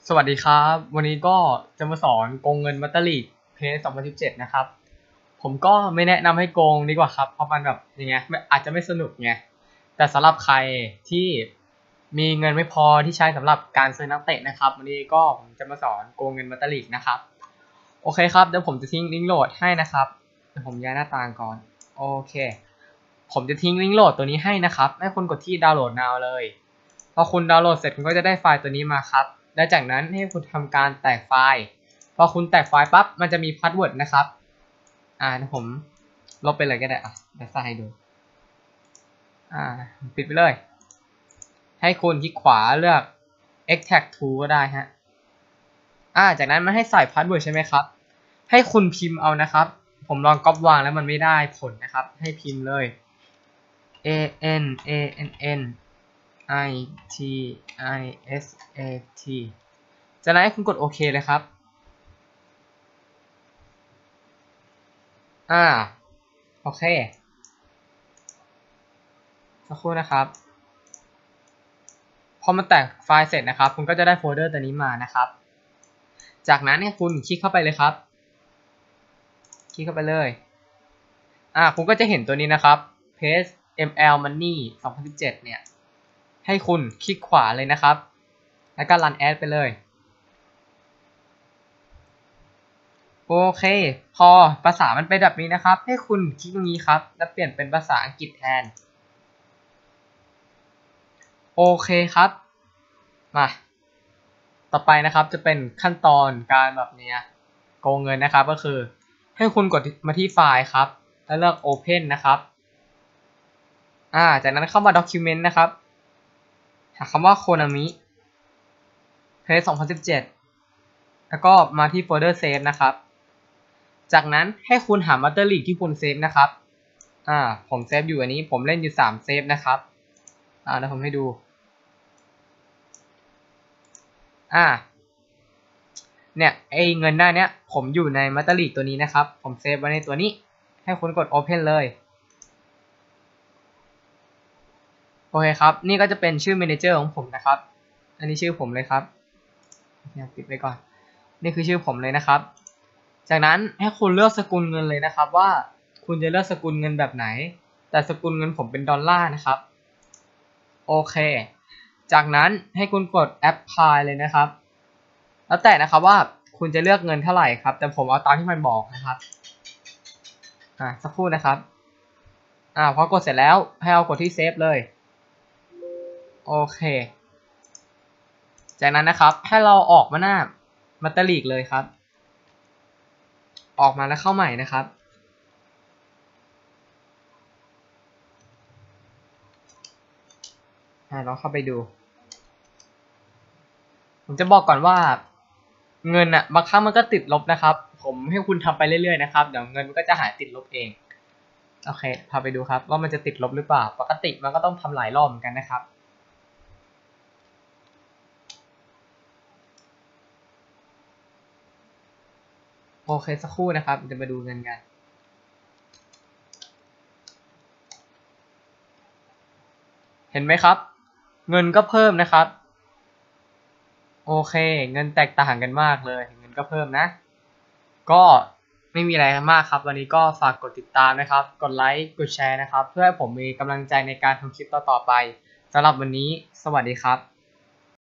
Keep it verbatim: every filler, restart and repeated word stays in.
สวัสดีครับวันนี้ก็จะมาสอนโกงเงินมัตเตอร์ลีกเพจสองพันสิบเจ็ดนะครับผมก็ไม่แนะนำให้โกงดีกว่าครับเพราะมันแบบยังไงอาจจะไม่สนุกไงแต่สำหรับใครที่มีเงินไม่พอที่ใช้สำหรับการซื้อนักเตะนะครับวันนี้ก็ผมจะมาสอนโกงเงินมัตเตอร์ลีกนะครับโอเคครับเดี๋ยวผมจะทิ้งลิงก์โหลดให้นะครับเดี๋ยวผมย้ายหน้าต่างก่อนโอเคผมจะทิ้งลิงก์โหลดตัวนี้ให้นะครับให้คุณกดที่ดาวน์โหลด now เลยพอคุณดาวน์โหลดเสร็จคุณก็จะได้ไฟล์ตัวนี้มาครับและจากนั้นให้คุณทำการแตกไฟล์พอคุณแตกไฟล์ปั๊บมันจะมีพาสเวิร์ดนะครับอ่าผมลบไปเลยก็ได้อ่ะเดี๋ยวใส่ให้ดูอ่าปิดไปเลยให้คุณคลิกขวาเลือก extract to ก็ได้ฮะอ่าจากนั้นมันให้ใส่พาสเวิร์ดใช่ไหมครับให้คุณพิมพ์เอานะครับผมลองก๊อปวางแล้วมันไม่ได้ผลนะครับให้พิมพ์เลย a n a n n i t i s a t จากนั้นให้คุณกดโอเคเลยครับอ่าโอเคสักครู่นะครับพอมันแตกไฟล์เสร็จนะครับคุณก็จะได้โฟลเดอร์ตัวนี้มานะครับจากนั้นให้คุณคลิกเข้าไปเลยครับคลิกเข้าไปเลยอ่าคุณก็จะเห็นตัวนี้นะครับ Page เอ็ม แอล Money สองพันสิบเจ็ดเนี่ยให้คุณคลิกขวาเลยนะครับแล้วก็ Run Ad ไปเลยโอเคพอภาษามันเป็นแบบนี้นะครับให้คุณคลิกตรงนี้ครับแล้วเปลี่ยนเป็นภาษาอังกฤษแทนโอเคครับมาต่อไปนะครับจะเป็นขั้นตอนการแบบนี้โกงเงินนะครับก็คือให้คุณกดมาที่ไฟล์ครับแล้วเลือก Open นะครับอ่าจากนั้นเข้ามา Document นะครับหาคำว่า Konami Page สองพันสิบเจ็ดแล้วก็มาที่โฟลเดอร์ Save นะครับจากนั้นให้คุณหา Master League ที่คุณเซฟนะครับอ่าผมเซฟอยู่อันนี้ผมเล่นอยู่สามเซฟนะครับอ่าเดี๋ยวผมให้ดูอ่าเนี่ยไอเงินหน้าเนี้ยผมอยู่ใน Master League ตัวนี้นะครับผมเซฟไว้ในตัวนี้ให้คุณกด Open เลยโอเคครับนี่ก็จะเป็นชื่อ Manager ของผมนะครับอันนี้ชื่อผมเลยครับปิดไปก่อนนี่คือชื่อผมเลยนะครับจากนั้นให้คุณเลือกสกุลเงินเลยนะครับว่าคุณจะเลือกสกุลเงินแบบไหนแต่สกุลเงินผมเป็นดอลลาร์นะครับโอเคจากนั้นให้คุณกด Apply เลยนะครับแล้วแต่นะครับว่าคุณจะเลือกเงินเท่าไหร่ครับแต่ผมเอาตามที่มันบอกนะครับอ่าสักครู่นะครับอ่าพอกดเสร็จแล้วให้เอากดที่เซฟเลยโอเคจากนั้นนะครับให้เราออกมาหน้ามัตเตอร์ลีกเลยครับออกมาแล้วเข้าใหม่นะครับอ่าลองเข้าไปดูผมจะบอกก่อนว่าเงินอะบางครั้งมันก็ติดลบนะครับผมให้คุณทำไปเรื่อยๆนะครับเดี๋ยวเงินมันก็จะหายติดลบเองโอเคพาไปดูครับว่ามันจะติดลบหรือเปล่าปกติมันก็ต้องทำหลายรอบเหมือนกันนะครับโอเคสักครู่นะครับจะมาดูเงินกันเห็นไหมครับเงินก็เพิ่มนะครับโอเคเงินแตกต่างกันมากเลยเงินก็เพิ่มนะก็ไม่มีอะไรมากครับวันนี้ก็ฝากกดติดตามนะครับกดไลค์กดแชร์นะครับเพื่อให้ผมมีกำลังใจในการทำคลิปต่อๆไปสำหรับวันนี้สวัสดีครับ